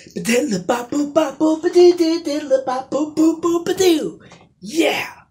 Yeah!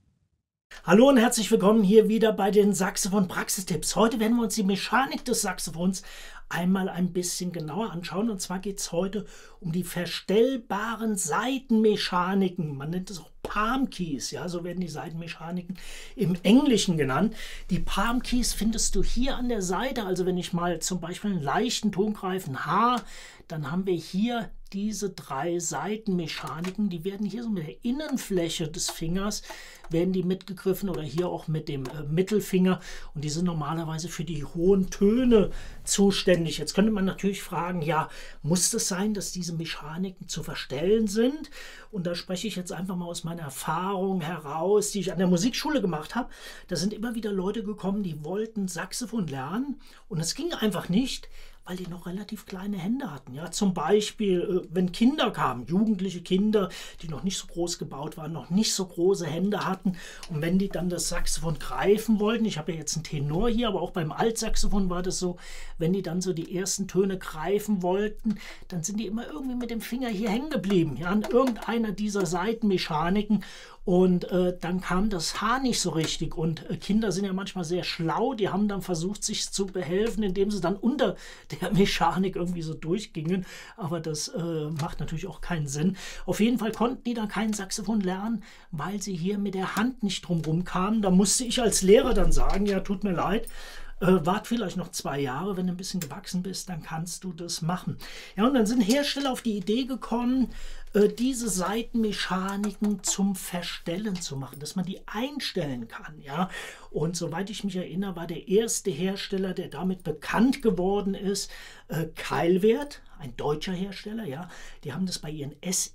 Hallo und herzlich willkommen hier wieder bei den Saxophon-Praxistipps. Heute werden wir uns die Mechanik des Saxophons einmal ein bisschen genauer anschauen. Und zwar geht es heute um die verstellbaren Saitenmechaniken. Man nennt es auch Palm Keys, ja, so werden die Saitenmechaniken im Englischen genannt. Die Palm Keys findest du hier an der Seite. Also wenn ich mal zum Beispiel einen leichten Ton greife, ein H, dann haben wir hier diese drei Saitenmechaniken, die werden hier so mit der Innenfläche des Fingers, werden die mitgegriffen oder hier auch mit dem Mittelfinger, und die sind normalerweise für die hohen Töne zuständig. Jetzt könnte man natürlich fragen, ja, muss es sein, dass diese Mechaniken zu verstellen sind? Und da spreche ich jetzt einfach mal aus meiner Erfahrung heraus, die ich an der Musikschule gemacht habe. Da sind immer wieder Leute gekommen, die wollten Saxophon lernen und es ging einfach nicht, weil die noch relativ kleine Hände hatten. Ja, zum Beispiel, wenn Kinder kamen, jugendliche Kinder, die noch nicht so groß gebaut waren, noch nicht so große Hände hatten, und wenn die dann das Saxophon greifen wollten, ich habe ja jetzt einen Tenor hier, aber auch beim Altsaxophon war das so, wenn die dann so die ersten Töne greifen wollten, dann sind die immer irgendwie mit dem Finger hier hängen geblieben, ja, an irgendeiner dieser Saitenmechaniken, und dann kam das Haar nicht so richtig, und Kinder sind ja manchmal sehr schlau, die haben dann versucht, sich zu behelfen, indem sie dann unter der Mechanik irgendwie so durchgingen, aber das macht natürlich auch keinen Sinn. Auf jeden Fall konnten die dann kein Saxophon lernen, weil sie hier mit der Hand nicht drumherum kamen. Da musste ich als Lehrer dann sagen, ja, tut mir leid, wart vielleicht noch 2 Jahre, wenn du ein bisschen gewachsen bist, dann kannst du das machen. Ja, und dann sind Hersteller auf die Idee gekommen, diese Saitenmechaniken zum Verstellen zu machen, dass man die einstellen kann. Ja? Und soweit ich mich erinnere, war der erste Hersteller, der damit bekannt geworden ist, Keilwerth, ein deutscher Hersteller. Ja? Die haben das bei ihren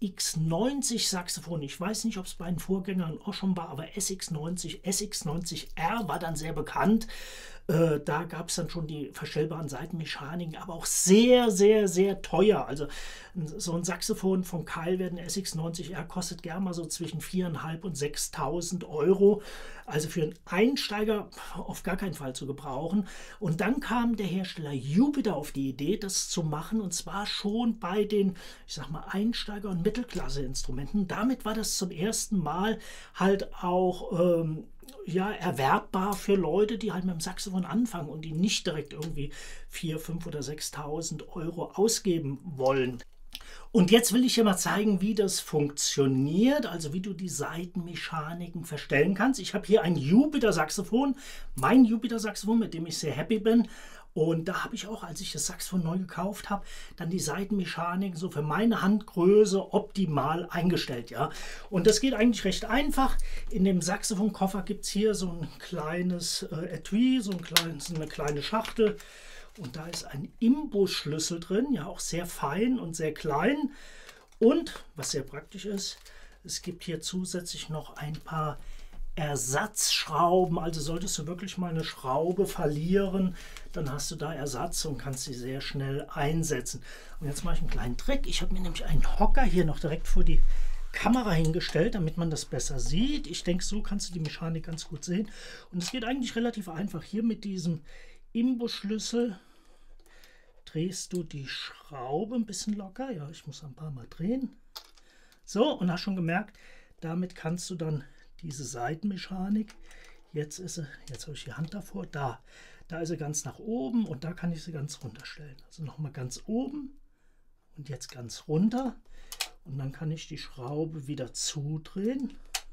SX90 Saxophonen, ich weiß nicht, ob es bei den Vorgängern auch schon war, aber SX90R war dann sehr bekannt. Da gab es dann schon die verstellbaren Saitenmechaniken, aber auch sehr, sehr, sehr teuer. Also so ein Saxophon von Keilwerth, ein SX90R, kostet gerne mal so zwischen 4.500 und 6.000 Euro. Also für einen Einsteiger auf gar keinen Fall zu gebrauchen. Und dann kam der Hersteller Jupiter auf die Idee, das zu machen, und zwar schon bei den, ich sag mal, Einsteiger- und Mittelklasse-Instrumenten. Damit war das zum ersten Mal halt auch ja, erwerbbar für Leute, die halt mit dem Saxophon anfangen und die nicht direkt irgendwie 4.000, 5.000 oder 6.000 Euro ausgeben wollen. Und jetzt will ich dir mal zeigen, wie das funktioniert, also wie du die Saitenmechaniken verstellen kannst. Ich habe hier ein Jupiter-Saxophon, mein Jupiter-Saxophon, mit dem ich sehr happy bin. Und da habe ich auch, als ich das Saxophon neu gekauft habe, dann die Saitenmechaniken so für meine Handgröße optimal eingestellt. Ja? Und das geht eigentlich recht einfach. In dem Saxophonkoffer gibt es hier so ein kleines Etui, so eine kleine Schachtel. Und da ist ein Imbusschlüssel drin, ja, auch sehr fein und sehr klein. Und, was sehr praktisch ist, es gibt hier zusätzlich noch ein paar Ersatzschrauben. Also solltest du wirklich mal eine Schraube verlieren, dann hast du da Ersatz und kannst sie sehr schnell einsetzen. Und jetzt mache ich einen kleinen Trick. Ich habe mir nämlich einen Hocker hier noch direkt vor die Kamera hingestellt, damit man das besser sieht. Ich denke, so kannst du die Mechanik ganz gut sehen. Und es geht eigentlich relativ einfach. Hier mit diesem Imbusschlüssel drehst du die Schraube ein bisschen locker. Ja, ich muss ein paar Mal drehen. So, und hast schon gemerkt, damit kannst du dann diese Saitenmechanik, jetzt habe ich die Hand davor, da ist sie ganz nach oben, und da kann ich sie ganz runter stellen. Also nochmal ganz oben und jetzt ganz runter, und dann kann ich die Schraube wieder zudrehen.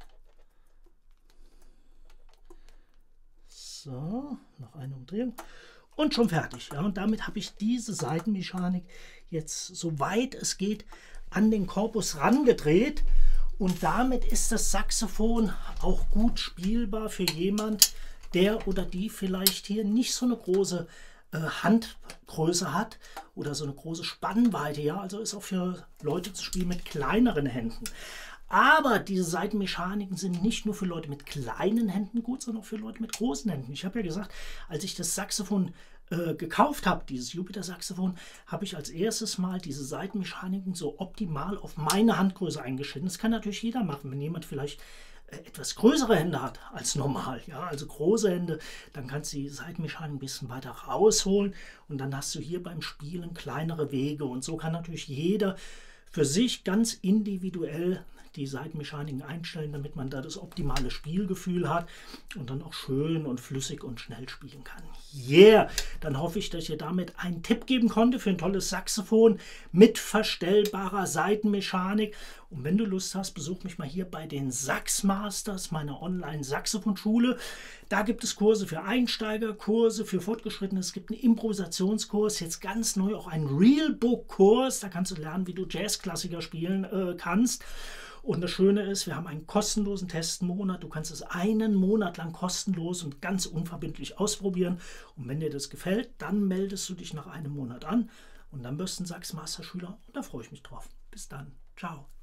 So, noch eine Umdrehung. Und schon fertig. Ja, und damit habe ich diese Saitenmechanik jetzt, soweit es geht, an den Korpus rangedreht. Und damit ist das Saxophon auch gut spielbar für jemand, der oder die vielleicht hier nicht so eine große Handgröße hat oder so eine große Spannweite. Ja, also ist auch für Leute zu spielen mit kleineren Händen. Aber diese Saitenmechaniken sind nicht nur für Leute mit kleinen Händen gut, sondern auch für Leute mit großen Händen. Ich habe ja gesagt, als ich das Saxophon gekauft habe, dieses Jupiter-Saxophon, habe ich als erstes mal diese Saitenmechaniken so optimal auf meine Handgröße eingeschnitten. Das kann natürlich jeder machen, wenn jemand vielleicht etwas größere Hände hat als normal, ja, also große Hände, dann kannst du die Saitenmechanik ein bisschen weiter rausholen und dann hast du hier beim Spielen kleinere Wege und so kann natürlich jeder für sich ganz individuell die Saitenmechaniken einstellen, damit man da das optimale Spielgefühl hat und dann auch schön und flüssig und schnell spielen kann. Yeah! Dann hoffe ich, dass ich dir damit einen Tipp geben konnte für ein tolles Saxophon mit verstellbarer Saitenmechanik. Und wenn du Lust hast, besuch mich mal hier bei den Saxmasters, meiner Online-Saxophonschule. Da gibt es Kurse für Einsteiger, Kurse für Fortgeschrittene. Es gibt einen Improvisationskurs, jetzt ganz neu auch einen Realbook-Kurs. Da kannst du lernen, wie du Jazzklassiker spielen kannst. Und das Schöne ist, wir haben einen kostenlosen Testmonat. Du kannst es einen Monat lang kostenlos und ganz unverbindlich ausprobieren. Und wenn dir das gefällt, dann meldest du dich nach einem Monat an. Und dann wirst du ein Saxmaster-Schüler. Und da freue ich mich drauf. Bis dann. Ciao.